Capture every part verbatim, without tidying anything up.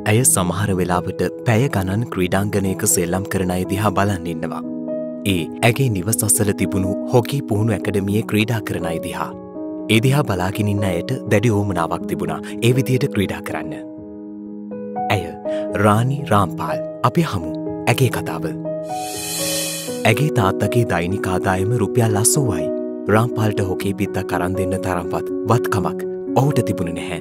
ඇය සමහර වෙලාවට පැය ගණන් ක්‍රීඩාංගනයක සෙල්ලම් කරන අය දිහා බලන් ඉන්නවා. ඒ ඇගේ නිවස අසල තිබුණු හොකී පුහුණු ඇකඩමියේ ක්‍රීඩා කරන අය දිහා. ඒ දිහා බලාගෙන ඉන්න අයට දැඩි ඕමනාවක් තිබුණා ඒ විදියට ක්‍රීඩා කරන්න. ඇය රානි රාම්පාල් අපි හමු ඇගේ කතාව. ඇගේ තාත්තගේ දෛනික ආදායම රුපියල් අසූවයි. රාම්පාල්ට හොකී බිත්තක් අරන් දෙන්න තරම්වත් වත්කමක් ඔහුට තිබුණේ නැහැ.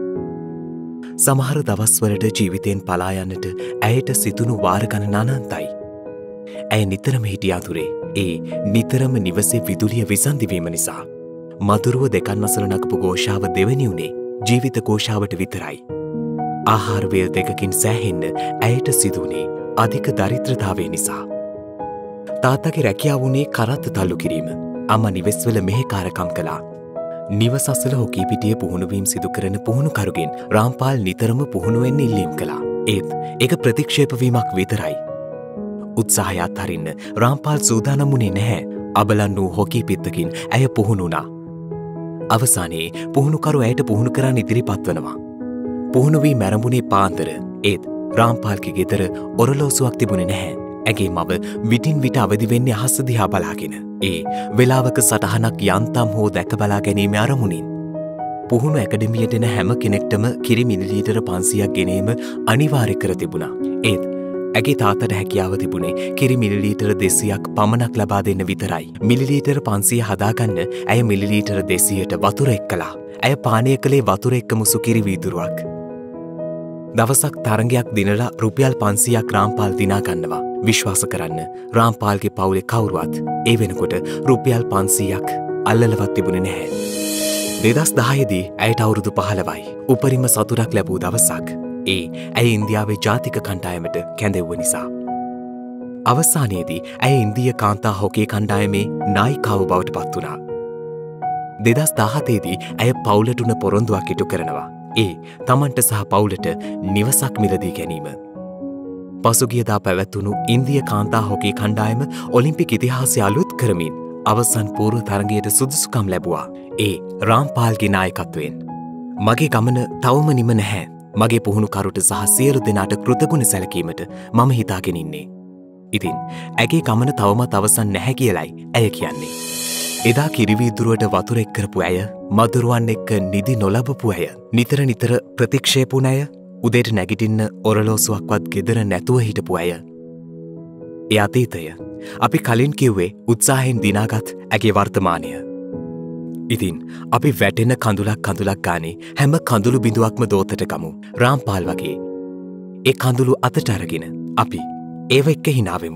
සමහර දවස්වලට ජීවිතයෙන් පලා යන්නට ඇයට සිතුණු වාර ගණන අනන්තයි. ඇය නිතරම හිටිය අතුරේ ඒ නිතරම නිවසේ විදුලිය විසන්ධිවීම නිසා. මදුරුව දෙකන් අසල නගපු ഘോഷාව දෙවැනි වුණේ ජීවිත ഘോഷාවට විතරයි. ආහාර වේල් දෙකකින් සෑහෙන්න ඇයට සිදුවුණේ අධික දරිද්‍රතාවය නිසා. තාත්තගේ රැකියාව වුණේ කරත්ත තල්ලු කිරීම. අම්මා නිවෙස්වල මෙහෙකාරකම් කළා. නිවස අසල හොකී පිටියේ පුහුණුවීම් සිදු කරන පුහුණුකරුගෙන් රාම්පාල් නිතරම පුහුණු වෙන්න ඉල්ලීම් කළා. ඒත් ඒක ප්‍රතික්ෂේප වීමක් විතරයි. උත්සාහය අත්හරින්න රාම්පාල් සූදානම් වුණේ නැහැ. අබලන් වූ හොකී පිත්තකින් ඇය පුහුණු වුණා. අවසානයේ පුහුණුකරු ඇයට පුහුණු කරන්න ඉදිරිපත් වනවා. පුහුණු වී මැරඹුණේ පාන්දර. ඒත් රාම්පාල්ගේ ගෙදර ඔරලෝසුවක් තිබුණේ නැහැ. ඇගේ මව විටින් විට අවදි වෙන්නේ අහස දිහා බලාගෙන. ඒ වෙලාවක සටහනක් යන්තම් හෝ දැක බලා ගැනීම අරමුණින්. පුහුණු ඇකඩමියට එන හැම කෙනෙක්ටම කිරි මිලිලීටර පන්සියක් ගෙනීම අනිවාර්ය කර තිබුණා. ඒත් ඇගේ තාත්තට හැකියාව තිබුණේ කිරි මිලිලීටර දෙසියක් පමණක් ලබා දෙන්න විතරයි. මිලිලීටර පන්සිය හදාගන්න ඇය මිලිලීටර දෙසියට වතුර එක්කලා. ඇය පානය කළේ වතුර එක්කමු සුකිරි වීදුරුවක්. දවසක් තරගයක් දිනලා රුපියල් පන්සියක් රාම්පාල් දිනා ගන්නවා. විශ්වාස කරන්න රාම්පාල්ගේ පවුලේ කවුරුවත් ඒ වෙනකොට රුපියල් පන්සියක් අල්ලලවත් තිබුණේ නැහැ. දෙදස් දහයේදී ඇයට අවුරුදු පහළවයි. උපරිම සතුටක් ලැබූ දවසක්. ඒ ඇය ඉන්දියාවේ ජාතික කණ්ඩායමට කැඳෙව්ව නිසා. අවසානයේදී ඇය ඉන්දිය කාන්තා හොකී කණ්ඩායමේ නායිකාව බවට පත් වුණා. දෙදස් දහතේදී ඇය පවුලට උන පොරොන්දුවක් ඉටු කරනවා. ඒ තමන්ට සහ පවුලට නිවසක් මිලදී ගැනීම. පසුගියදා පැවැත්වුණු ඉන්දිය කාන්තා හොකී කණ්ඩායම ඔලිම්පික් ඉතිහාසය අලුත් කරමින් අවසන් පූර්ව තරගයට සුදුසුකම් ලැබුවා. ඒ රාම්පාල්ගේ නායකත්වයෙන්. මගේ ගමන තවම නිම නැහැ. මගේ පුහුණුකරුට සහ සියලු දෙනාට කෘතගුණ සැලකීමට මම හිතාගෙන ඉන්නේ. ඉතින් ඇගේ ගමන තවමත් අවසන් නැහැ කියලයි ඇය කියන්නේ. එදා කිරිවීදුරුවට වතුර එක් කරපු ඇය, මදුරුවන් එක්ක නිදි නොලබපු ඇය, නිතර නිතර ප්‍රතික්ෂේප වුණ ඇය, උදේට නැගිටින්න ඔරලෝසුවක්වත් ගෙදර නැතුව හිටපු ඇය. ඒ අතීතය අපි කලින් කිව්වේ උත්සාහයෙන් දිනාගත් ඇගේ වර්තමානය. ඉතින් අපි වැටෙන කඳුලක් කඳුලක් ගානේ හැම කඳුළු බිඳුවක්ම දෝතට ගමු. රාම්පාල් වගේ. ඒ කඳුළු අතට අරගෙන අපි ඒව එක්ක හිනාවෙමු.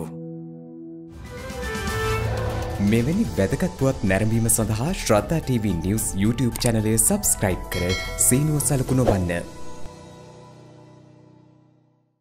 මෙවැනි වැදගත් පුවත් නැරඹීම සඳහා ශ්‍රද්ධා ටීවී නිවුස් YouTube චැනලය සබ්ස්ක්‍රයිබ් කර සීනුව සලකුණ වන්න.